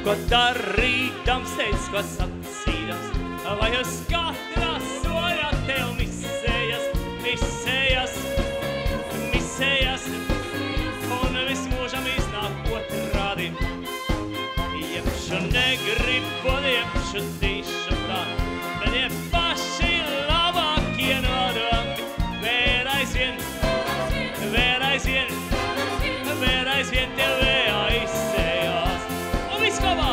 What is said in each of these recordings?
Ko darīdams, teic, ko sacīdams, vai uz katrā soļā tev misējas, misējas, misējas, un viss mūžam iznāk otrādi. Iepšu negribu, iepšu tīšu prāt, bet ir paši labākie nodomi. Vēr aizvien, vēr aizvien, vēr aizvien tev aizsējās. Un viss kopā!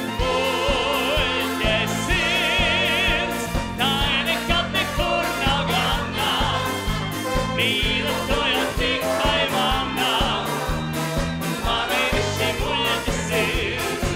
Muļķes sirds, tā nekad nekur nav gana. Mīlu to jau tikai manā. Man ir šī muļķes sirds.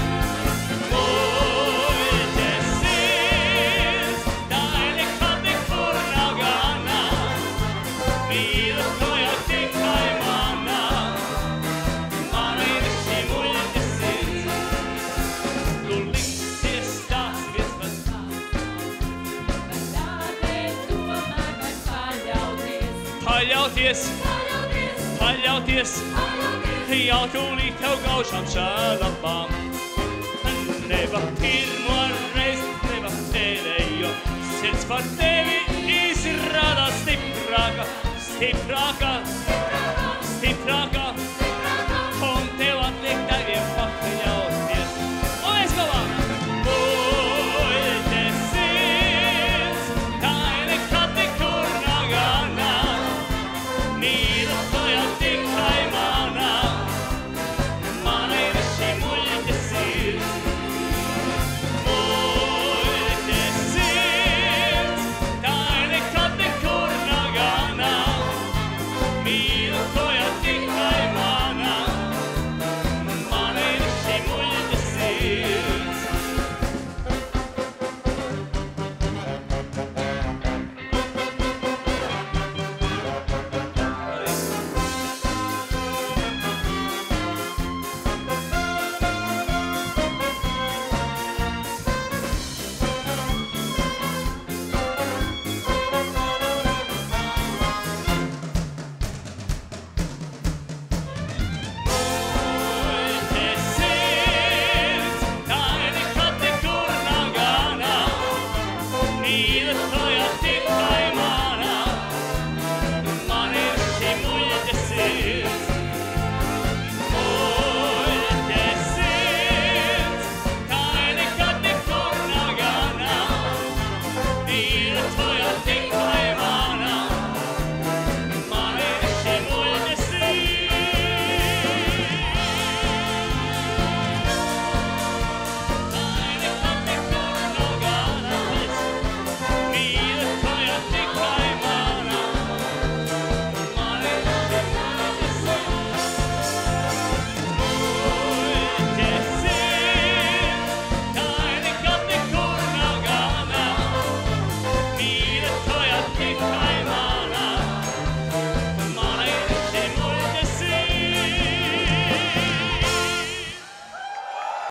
Muļķes sirds, tā nekad nekur nav gana. Mīlu to jau tikai manā. Man ir šī muļķes sirds. Tu liksies tās viens pats tā. Bet tādēļ tomēr vajag paļauties. Paļauties, paļauties, jau tūlīt tev gaužām šādabām. Neva pirmo reizi, neva pēdējo, sirds par tevi izrādās stiprāka, stiprāka, stiprāka.